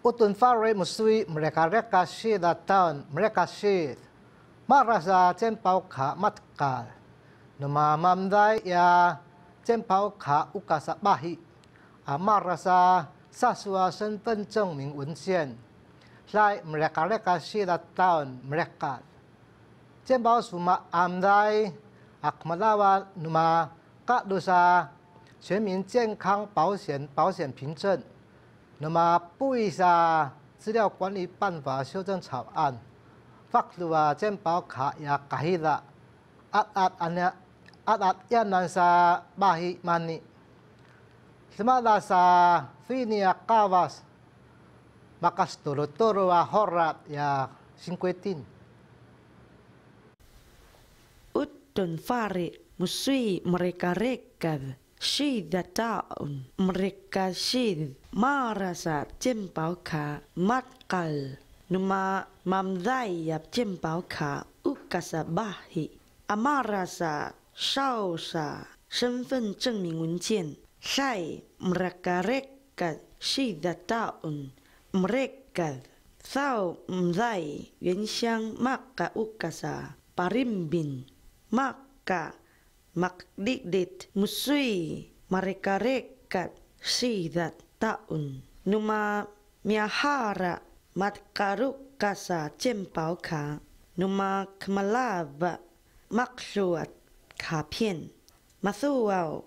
Utun fare musui mereka si datang mereka si marasa cempau ka matkal nama mamdai ya cempau ka ukasa bahi marasa sasua senten证明文件来mereka si datang mereka cempau suma amdai akmalawa nama kak dosa 全民健康保险凭证。 那么布伊萨资料管理办法修正草案，法律啊健保卡也改了，亚南沙巴希曼尼，什么拉沙菲尼亚卡瓦斯，马卡斯多罗多罗啊霍拉也新规定。 Utun fare musui mereka rekad. Syida taun mereka syid marasa cempau ka matkal numa mamdai yap cempau ka ukasa bahi amarasa sausa 身份证明文件 sai mereka rekad syida taun mereka thau mdai 原乡 maka ukasa parimbin maka Makdikdit musui mereka rekat sidat taun numa miahara matkaruk kasa cempau ka numa kemalaba maksuat kapian masuau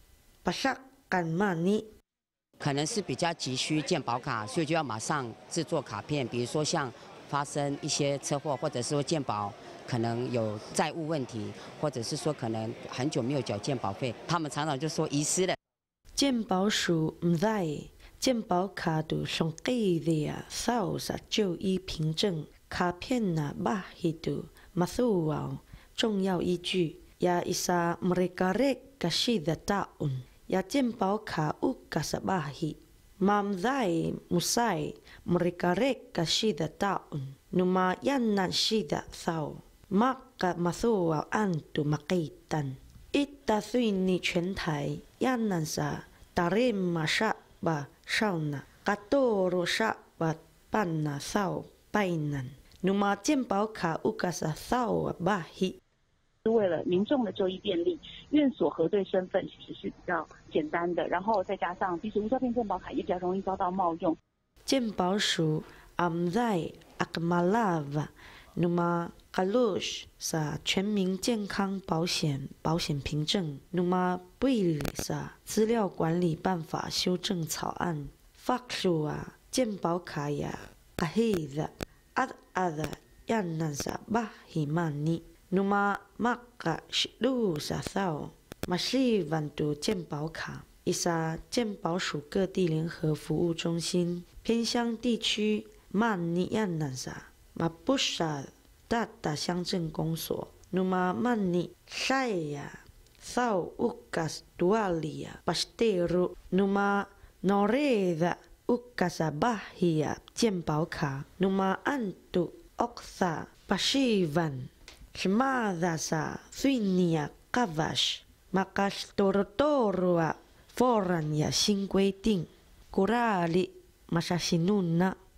pasakkan mani 可能是比较急需健保卡，所以就要马上制作卡片，比如说像发生一些车祸，或者是说健保 可能有债务问题，或者是说可能很久没有缴健保费，他们常常就说遗失了。 健保署唔在，健保卡度上记的啊，扫啥就医凭证卡片呐，巴希度马苏奥重要依据呀，伊萨 mereka kasih tahun ya 健保卡乌卡萨巴希，mam在musai mereka kasih tahun numa yan nan sida thau。 maka masua antu makitan ita suini 全台 yanansa tarim masya ba shauna katoro sya ba panna sao bainan numa 健保卡 ukasa sao bahi 为了民众的就医便利，院所核对身份其实是比较简单的，然后再加上其实无照片健保卡也比较容易遭到冒用。 健保署 amzai akmalava numa Kalush sa 全民健康保险凭证 Numa Bill sa 资料管理办法修正草案 Faksua 健保卡呀 Kahida Ada Yanan sa Bahimani Numa Maka Shidu sa Thao Masivantu 健保卡 Isa 健保署各地联合服务中心偏乡地区 Mani Yanan sa Mapusha Data 乡镇公所 Numa mani saya Thau ukas dualia Pasteru Numa noreda ukasa bahia 健保卡 Numa antu oksa Pasivan Semada sa Suinia kavash Makas toro-toroa Foran ya 新规定 Kurali Masasinuna